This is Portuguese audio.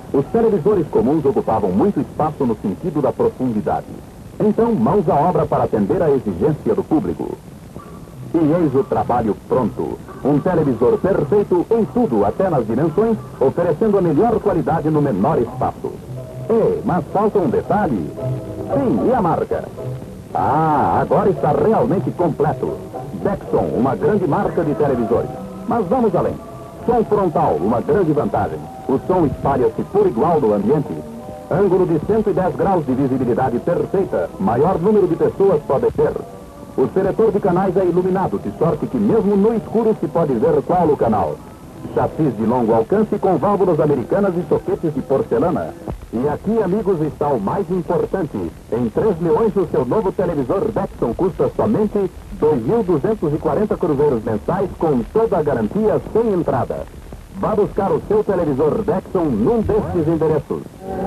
Os televisores comuns ocupavam muito espaço no sentido da profundidade. Então, mãos à obra para atender à exigência do público. E eis o trabalho pronto. Um televisor perfeito em tudo, até nas dimensões, oferecendo a melhor qualidade no menor espaço. Mas falta um detalhe. Sim, e a marca? Agora está realmente completo. Dexon, uma grande marca de televisores. Mas vamos além. Som frontal, uma grande vantagem. O som espalha-se por igual no ambiente. Ângulo de 110 graus de visibilidade perfeita. Maior número de pessoas pode ter. O seletor de canais é iluminado, de sorte que mesmo no escuro se pode ver qual o canal. Chassis de longo alcance com válvulas americanas e soquetes de porcelana. E aqui, amigos, está o mais importante. Em 3 milhões, o seu novo televisor Dexon custa somente 2.240 cruzeiros mensais com toda a garantia sem entrada. Vá buscar o seu televisor Dexon num destes endereços.